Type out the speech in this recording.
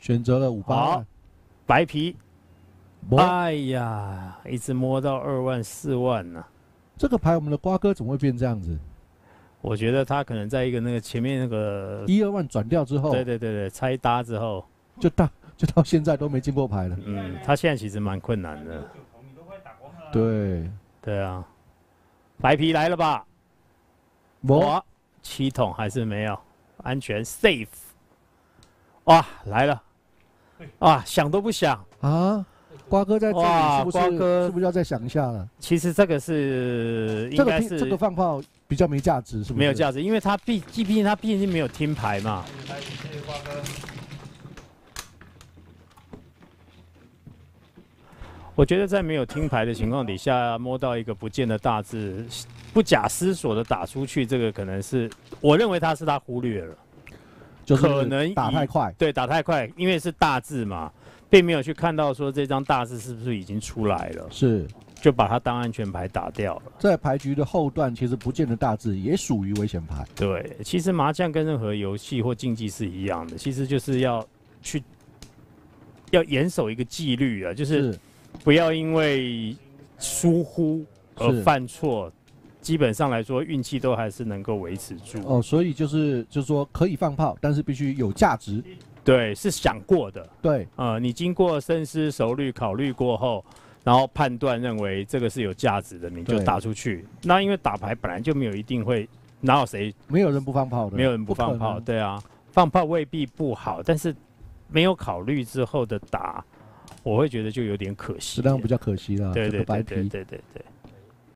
选择了58万， 白皮， 摸哎呀，一直摸到2万4万呢、 这个牌我们的瓜哥怎么会变这样子？ 我觉得他可能在一个那个前面那个 1、2万转掉之后， 对，拆搭之后， 就到现在都没进过牌了。 他现在其实蛮困难的。 对， 对啊，白皮来了吧？哇，7筒还是没有，安全 safe。哇，来了，啊，想都不想啊！瓜哥在这里是不瓜哥是要再想一下了？ 其实这个是应该是这个放炮比较没价值，是不是？ 没有价值，因为他毕竟没有听牌嘛。 来，谢谢瓜哥。 我觉得在没有听牌的情况底下，摸到一个不见的大字，不假思索的打出去，这个可能是我认为他忽略了， 就是可能打太快， 对，打太快，因为是大字嘛，并没有去看到说这张大字是不是已经出来了， 是就把它当安全牌打掉了。 在牌局的后段，其实不见的大字也属于危险牌。 对，其实麻将跟任何游戏或竞技是一样的，其实就是要严守一个纪律啊，就是不要因为疏忽而犯错。基本上来说，运气都还是能够维持住。 哦，所以就是说可以放炮，但是必须有价值。 对，是想过的。 对， 你经过深思熟虑、考虑过后，然后判断认为这个是有价值的，你就打出去。那因为打牌本来就没有一定会，哪有谁没有人不放炮的？ 没有人不放炮，对啊，放炮未必不好，但是没有考虑之后的打，我会觉得就有点可惜。 这样比较可惜了。 对。